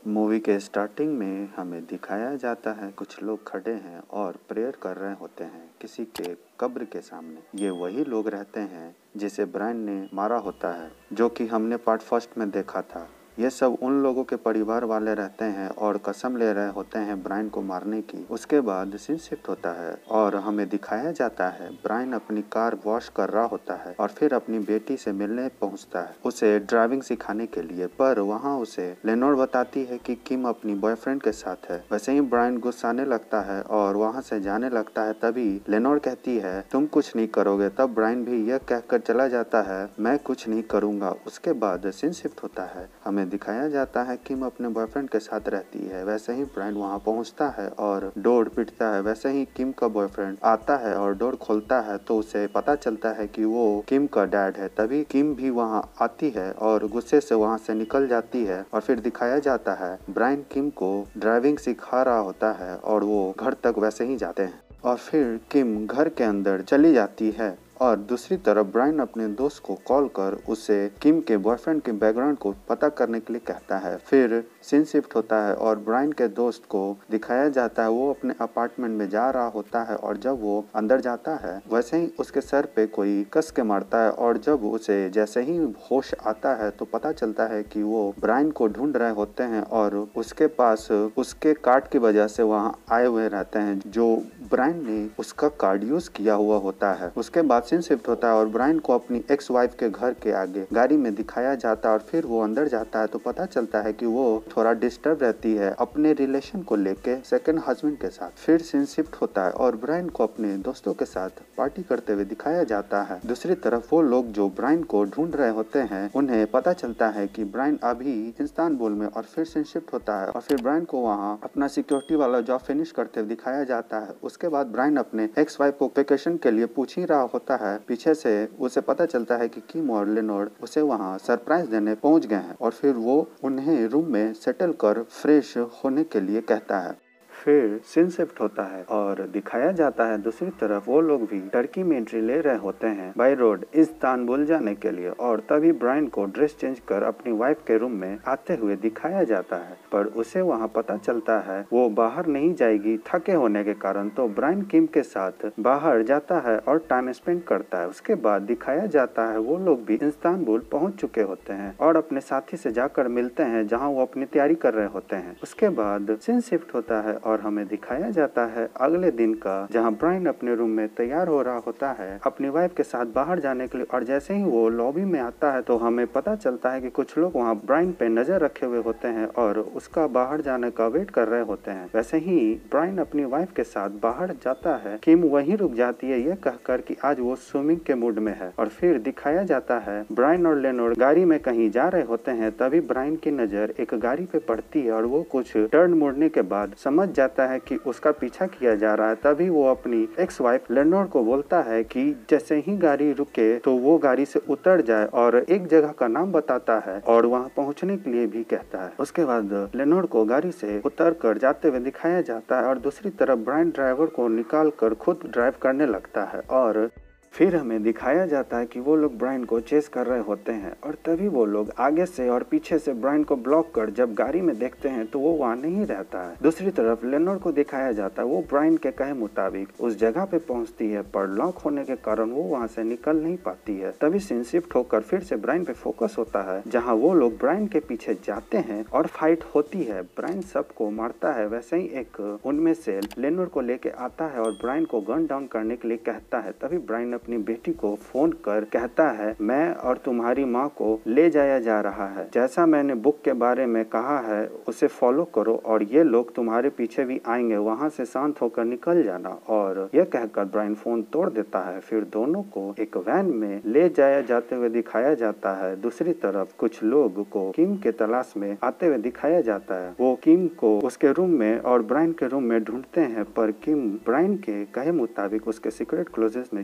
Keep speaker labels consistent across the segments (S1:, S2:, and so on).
S1: Movie के starting में हमें दिखाया जाता है कुछ लोग खड़े हैं और प्रेयर कर रहे होते हैं किसी के कब्र के सामने। ये वही लोग रहते हैं जिसे ब्रायन ने मारा होता है, जो कि हमने पार्ट फर्स्ट में देखा था। ये सब उन लोगों के परिवार वाले रहते हैं और कसम ले रहे होते हैं ब्रायन को मारने की। उसके बाद सीन शिफ्ट होता है और हमें दिखाया जाता है ब्रायन अपनी कार वॉश कर रहा होता है और फिर अपनी बेटी से मिलने पहुंचता है उसे ड्राइविंग सिखाने के लिए। पर वहां उसे लेनोर बताती है कि किम अपनी बॉयफ्रेंड के साथ है। वैसे ही ब्रायन गुस्साने लगता है और वहां से जाने लगता है। तभी लेनोर कहती है तुम कुछ नहीं करोगे। तब ब्रायन भी यह कहकर चला जाता है मैं कुछ नहीं करूंगा। उसके बाद सीन शिफ्ट होता है। हमें दिखाया जाता है किम अपने बॉयफ्रेंड के साथ रहती है। वैसे ही ब्रायन वहां पहुंचता है और डोर पीटता है। वैसे ही किम का बॉयफ्रेंड आता है और डोर खोलता है तो उसे पता चलता है कि वो किम का डैड है। तभी किम भी वहां आती है और गुस्से से वहां से निकल जाती है और फिर दिखाया जाता है ब्रायन किम को ड्राइविंग सिखा रहा होता है और वो घर तक वैसे ही जाते हैं और फिर किम घर के अंदर चली जाती है। और दूसरी तरफ ब्रायन अपने दोस्त को कॉल कर उसे किम के बॉयफ्रेंड के बैकग्राउंड को पता करने के लिए कहता है। फिर सीन शिफ्ट होता है और ब्रायन के दोस्त को दिखाया जाता है वो अपने अपार्टमेंट में जा रहा होता है और जब वो अंदर जाता है वैसे ही उसके सर पे कोई कस के मारता है और जब उसे जैसे ही होश आता है तो पता चलता है कि वो ब्रायन को ढूंढ रहे होते हैं और उसके पास उसके कार्ड की वजह से वहाँ आए हुए रहते हैं जो ब्रायन ने उसका कार्ड यूज किया हुआ होता है। उसके बाद सीन शिफ्ट होता है और ब्रायन को अपनी एक्स वाइफ के घर के आगे गाड़ी में दिखाया जाता है और फिर वो अंदर जाता है तो पता चलता है कि वो थोड़ा डिस्टर्ब रहती है अपने रिलेशन को लेके सेकंड हस्बैंड के साथ। फिर सीन शिफ्ट होता है और ब्रायन को अपने दोस्तों के साथ पार्टी करते हुए दिखाया जाता है। दूसरी तरफ वो लोग जो ब्रायन को ढूंढ रहे होते हैं उन्हें पता चलता है कि ब्रायन अभी इस्तांबुल में और फिर सीन शिफ्ट होता है और फिर ब्रायन को वहाँ अपना सिक्योरिटी वाला जॉब फिनिश करते हुए दिखाया जाता है। उसके बाद ब्रायन अपने एक्स वाइफ को वेकेशन के लिए पूछ ही रहा होता है। पीछे से उसे पता चलता है कि किम और लेनोर उसे वहाँ सरप्राइज देने पहुंच गए हैं और फिर वो उन्हें रूम में सेटल कर फ्रेश होने के लिए कहता है। फिर सीन शिफ्ट होता है और दिखाया जाता है दूसरी तरफ वो लोग भी टर्की में एंट्री ले रहे होते हैं बाय रोड इस्तांबुल जाने के लिए और तभी ब्रायन को ड्रेस चेंज कर अपनी वाइफ के रूम में आते हुए दिखाया जाता है। पर उसे वहाँ पता चलता है वो बाहर नहीं जाएगी थके होने के कारण। तो ब्रायन किम के साथ बाहर जाता है और टाइम स्पेंड करता है। उसके बाद दिखाया जाता है वो लोग भी इस्तांबुल पहुंच चुके होते हैं और अपने साथी से जाकर मिलते हैं जहाँ वो अपनी तैयारी कर रहे होते हैं। उसके बाद सीन शिफ्ट होता है और हमें दिखाया जाता है अगले दिन का जहां ब्रायन अपने रूम में तैयार हो रहा होता है अपनी वाइफ के साथ बाहर जाने के लिए और जैसे ही वो लॉबी में आता है तो हमें पता चलता है कि कुछ लोग वहां ब्रायन पे नजर रखे हुए होते हैं और उसका बाहर जाने का वेट कर रहे होते हैं। वैसे ही ब्रायन अपनी वाइफ के साथ बाहर जाता है। किम वहीं रुक जाती है यह कहकर कि आज वो स्विमिंग के मूड में है और फिर दिखाया जाता है ब्रायन और लेनोर गाड़ी में कहीं जा रहे होते हैं। तभी ब्रायन की नजर एक गाड़ी पे पड़ती है और वो कुछ टर्न मोड़ने के बाद समझ जाता है कि उसका पीछा किया जा रहा है। तभी वो अपनी एक्स वाइफ लेनोर को बोलता है कि जैसे ही गाड़ी रुके तो वो गाड़ी से उतर जाए और एक जगह का नाम बताता है और वहां पहुंचने के लिए भी कहता है। उसके बाद लेनोर को गाड़ी से उतर कर जाते हुए दिखाया जाता है और दूसरी तरफ ब्रायन ड्राइवर को निकाल कर खुद ड्राइव करने लगता है और फिर हमें दिखाया जाता है कि वो लोग ब्रायन को चेस कर रहे होते हैं और तभी वो लोग आगे से और पीछे से ब्रायन को ब्लॉक कर जब गाड़ी में देखते हैं तो वो वहाँ नहीं रहता है। दूसरी तरफ लेनोर को दिखाया जाता है वो ब्रायन के कहे मुताबिक उस जगह पे पहुंचती है पर लॉक होने के कारण वो वहाँ से निकल नहीं पाती है। तभी सीन शिफ्ट होकर फिर से ब्रायन पे फोकस होता है जहाँ वो लोग ब्रायन के पीछे जाते हैं और फाइट होती है। ब्रायन सबको मारता है। वैसे ही एक उनमें से लेनोर को लेके आता है और ब्रायन को गन डाउन करने के लिए कहता है। तभी ब्रायन अपनी बेटी को फोन कर कहता है मैं और तुम्हारी माँ को ले जाया जा रहा है। जैसा मैंने बुक के बारे में कहा है उसे फॉलो करो और ये लोग तुम्हारे पीछे भी आएंगे। वहाँ से शांत होकर निकल जाना। और यह कहकर ब्रायन फोन तोड़ देता है। फिर दोनों को एक वैन में ले जाया जाते हुए दिखाया जाता है। दूसरी तरफ कुछ लोग को किम के तलाश में आते हुए दिखाया जाता है। वो किम को उसके रूम में और ब्रायन के रूम में ढूंढते हैं पर किम ब्रायन के कहे मुताबिक उसके सीक्रेट क्लोजेट में छुपी हुई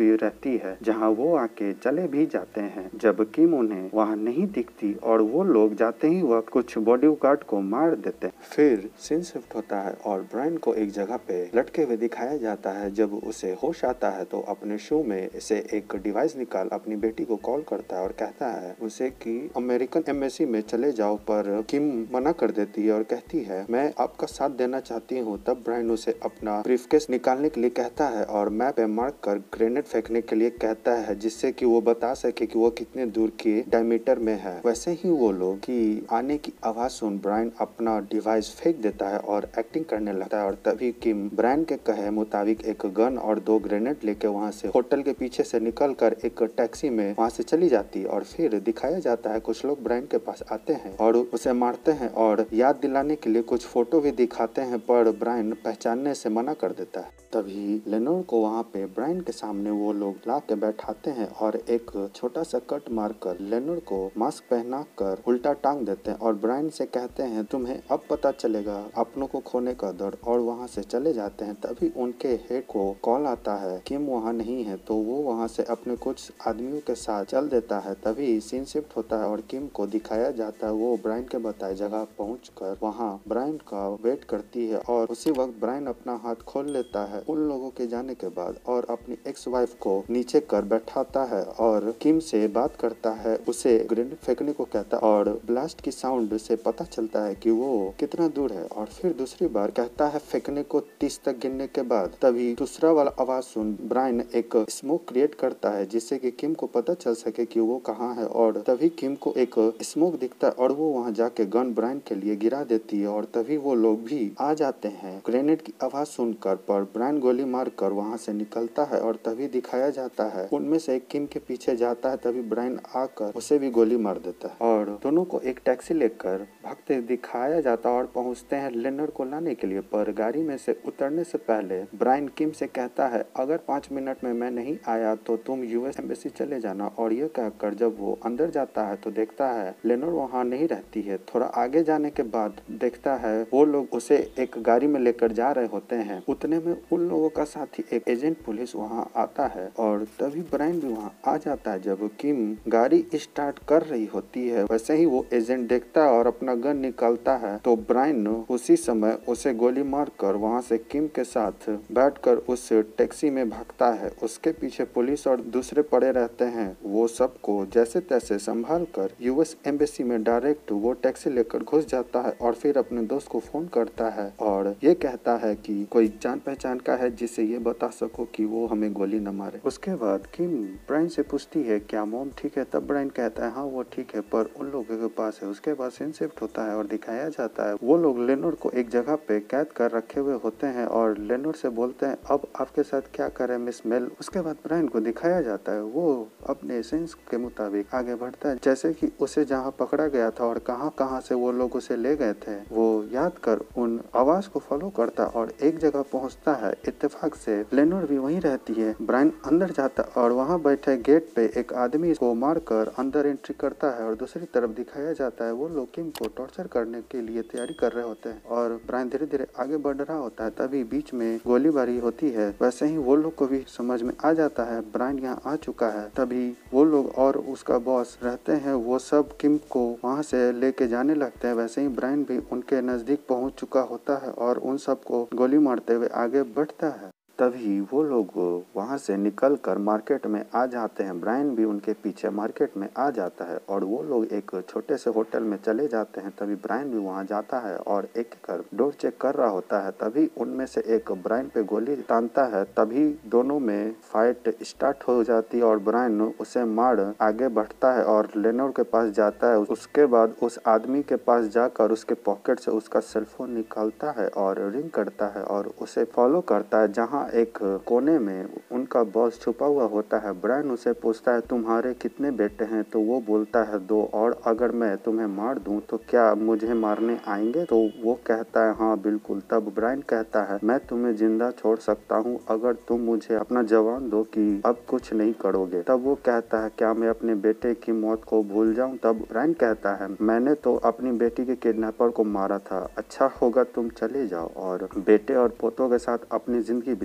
S1: भी रहती है जहाँ वो आके चले भी जाते हैं जब किम उन्हें वहाँ नहीं दिखती और वो लोग जाते ही वक्त कुछ बॉडीगार्ड को मार देते। फिर सीन शिफ्ट होता है और ब्रायन को एक जगह पे लटके हुए दिखाया जाता है। जब उसे होश आता है तो अपने शो में से एक डिवाइस निकाल अपनी बेटी को कॉल करता है और कहता है उसे कि अमेरिकन एम्बेसी में चले जाओ, पर किम मना कर देती है और कहती है मैं आपका साथ देना चाहती हूँ। तब ब्रायन उसे अपना ब्रीफकेस निकालने के लिए कहता है और मैप पे मार्क कर ग्रेनेड फेंकने के लिए कहता है जिससे कि वो बता सके कि वो कितने दूर के डायमीटर में है। वैसे ही वो लोग की आने की आवाज सुन ब्रायन अपना डिवाइस फेंक देता है और एक्टिंग करने लगता है और तभी किम ब्रायन के कहे मुताबिक एक गन और 2 ग्रेनेड लेके वहाँ से होटल के पीछे से निकल कर एक टैक्सी में वहाँ से चली जाती है। और फिर दिखाया जाता है कुछ लोग ब्रायन के पास आते हैं और उसे मारते हैं और याद दिलाने के लिए कुछ फोटो भी दिखाते हैं, पर ब्रायन पहचानने से मना कर देता है। तभी लेनोर को वहाँ पे ब्रायन के सामने वो लोग ला के बैठाते हैं और एक छोटा सा कट मारकर लेनोर को मास्क पहना कर उल्टा टांग देते हैं और ब्रायन से कहते हैं तुम्हें अब पता चलेगा अपनों को खोने का दर्द, और वहाँ से चले जाते हैं। तभी उनके हेड को कॉल आता है किम वहाँ नहीं है, तो वो वहाँ से अपने कुछ आदमियों के साथ चल देता है। तभी सीन शिफ्ट होता है और किम को दिखाया जाता है वो ब्रायन के बताए जगह पहुँचकर वहाँ ब्रायन का वेट करती है और उसी वक्त ब्रायन अपना हाथ खोल लेता है उन लोगों के जाने के बाद और अपनी एक्स वाइफ को नीचे कर बैठाता है और किम से बात करता है, उसे ग्रेनेड फेंकने को कहता है और ब्लास्ट की साउंड से पता चलता है कि वो कितना दूर है। और फिर दूसरी बार कहता है फेंकने को 30 तक गिनने के बाद। तभी दूसरा वाला आवाज सुन ब्रायन एक स्मोक क्रिएट करता है जिससे कि किम को पता चल सके कि वो कहाँ है। और तभी किम को एक स्मोक दिखता है और वो वहाँ जाके गन ब्रायन के लिए गिरा देती है और तभी वो लोग भी आ जाते हैं ग्रेनेड की आवाज सुनकर। पर ब्रायन गोली मार कर वहाँ से निकलता है और तभी दिखाया जाता है उनमें से एक किम के पीछे जाता है। तभी ब्रायन आकर उसे भी गोली मार देता है और दोनों को एक टैक्सी लेकर भागते दिखाया जाता है और पहुँचते हैं लेनर को लाने के लिए। पर गाड़ी में से उतरने से पहले ब्रायन किम से कहता है अगर 5 मिनट में मैं नहीं आया तो तुम यूएस एम्बेसी चले जाना। और ये कहकर जब वो अंदर जाता है तो देखता है लेनर वहाँ नहीं रहती है। थोड़ा आगे जाने के बाद देखता है वो लोग उसे एक गाड़ी में लेकर जा रहे होते हैं। उतने में उन लोगों का साथी एक एजेंट पुलिस वहाँ आता है और तभी ब्रायन भी वहाँ आ जाता है। जब किम गाड़ी स्टार्ट कर रही होती है वैसे ही वो एजेंट देखता है और अपना गन निकालता है तो ब्रायन उसी समय उसे गोली मारकर वहाँ से किम के साथ बैठकर उस टैक्सी में भागता है। उसके पीछे पुलिस और दूसरे पड़े रहते हैं। वो सबको जैसे तैसे संभाल कर यूएस एम्बेसी में डायरेक्ट वो टैक्सी लेकर घुस जाता है और फिर अपने दोस्त को फोन करता है और ये कहता है कि कोई जान पहचान का है जिससे ये बता सको कि वो हमें गोली न मारे। उसके बाद किम ब्रायन से पूछती है क्या मॉम ठीक है? तब ब्रायन कहता है हाँ वो ठीक है पर उन लोगों के पास है। उसके बाद सीन शिफ्ट होता है और दिखाया जाता है वो लोग लेनोर को एक जगह पे कैद कर रखे हुए होते हैं और लेनोर से बोलते हैं अब आपके साथ क्या करें मिस मेल। उसके बाद ब्रायन को दिखाया जाता है वो अपने सेंस के मुताबिक आगे बढ़ता है, जैसे कि उसे जहाँ पकड़ा गया था और कहाँ से वो लोग उसे ले गए थे वो याद कर उन आवाज को फॉलो करता और एक जगह पहुँचता है। इत्तेफाक से लेनोर भी वहीं रहती है। ब्रायन अंदर जाता और वहाँ बैठे गेट पे एक आदमी को मारकर अंदर एंट्री करता है और दूसरी तरफ दिखाया जाता है वो लोग किम को टॉर्चर करने के लिए तैयारी कर रहे होते हैं और ब्रायन धीरे धीरे आगे बढ़ रहा होता है। तभी बीच में गोलीबारी होती है। वैसे ही वो लोग को भी समझ में आ जाता है ब्रायन यहाँ आ चुका है। तभी वो लोग और उसका बॉस रहते हैं वो सब किम को वहाँ से लेके जाने लगते हैं। वैसे ही ब्रायन भी उनके नजदीक पहुँच चुका होता है और उन सबको गोली मारते हुए आगे बढ़ता है। तभी वो लोग वहाँ से निकल कर मार्केट में आ जाते हैं। ब्रायन भी उनके पीछे मार्केट में आ जाता है और वो लोग एक छोटे से होटल में चले जाते हैं। तभी ब्रायन भी वहाँ जाता है और एक कर डोर चेक कर रहा होता है। तभी उनमें से एक ब्रायन पे गोली तानता है। तभी दोनों में फाइट स्टार्ट हो जाती है और ब्रायन उसे मार आगे बढ़ता है और लेनोर के पास जाता है। उसके बाद उस आदमी के पास जाकर उसके पॉकेट से उसका सेलफोन निकालता है और रिंग करता है और उसे फॉलो करता है जहाँ एक कोने में उनका बॉस छुपा हुआ होता है। ब्रायन उसे पूछता है तुम्हारे कितने बेटे हैं? तो वो बोलता है 2, और अगर मैं तुम्हें मार दूं तो क्या मुझे मारने आएंगे? तो वो कहता है हाँ बिल्कुल। तब ब्रायन कहता है मैं तुम्हें जिंदा छोड़ सकता हूँ अगर तुम मुझे अपना जवान दो कि अब कुछ नहीं करोगे। तब वो कहता है क्या मैं अपने बेटे की मौत को भूल जाऊँ? तब ब्रायन कहता है मैंने तो अपनी बेटी के किडनैपर को मारा था, अच्छा होगा तुम चले जाओ और बेटे और पोतों के साथ अपनी जिंदगी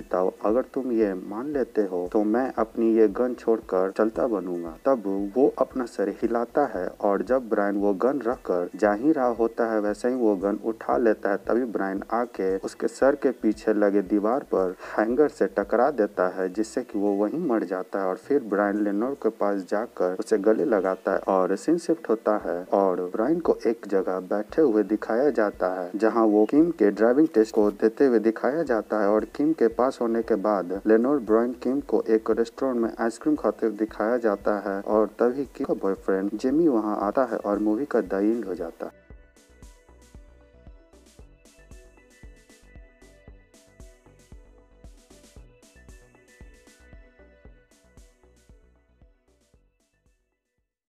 S1: बताओ, अगर तुम ये मान लेते हो तो मैं अपनी ये गन छोड़कर चलता बनूंगा। तब वो अपना सर हिलाता है और जब ब्रायन वो गन रखकर जा ही रहा होता है वैसे ही वो गन उठा लेता है। तभी ब्रायन आके उसके सर के पीछे लगे दीवार पर हैंगर से टकरा देता है, जिससे कि वो वहीं मर जाता है। और फिर ब्रायन लेनोर के पास जाकर उसे गले लगाता है और सीन शिफ्ट होता है और ब्रायन को एक जगह बैठे हुए दिखाया जाता है जहाँ वो किम के ड्राइविंग टेस्ट को देते हुए दिखाया जाता है। और किम के पास होने के बाद लेनोर ब्रायन किम को एक रेस्टोरेंट में आइसक्रीम खाते हुए दिखाया जाता है और तभी किम का बॉयफ्रेंड जिमी वहाँ आता है और मूवी का द एंड हो जाता है।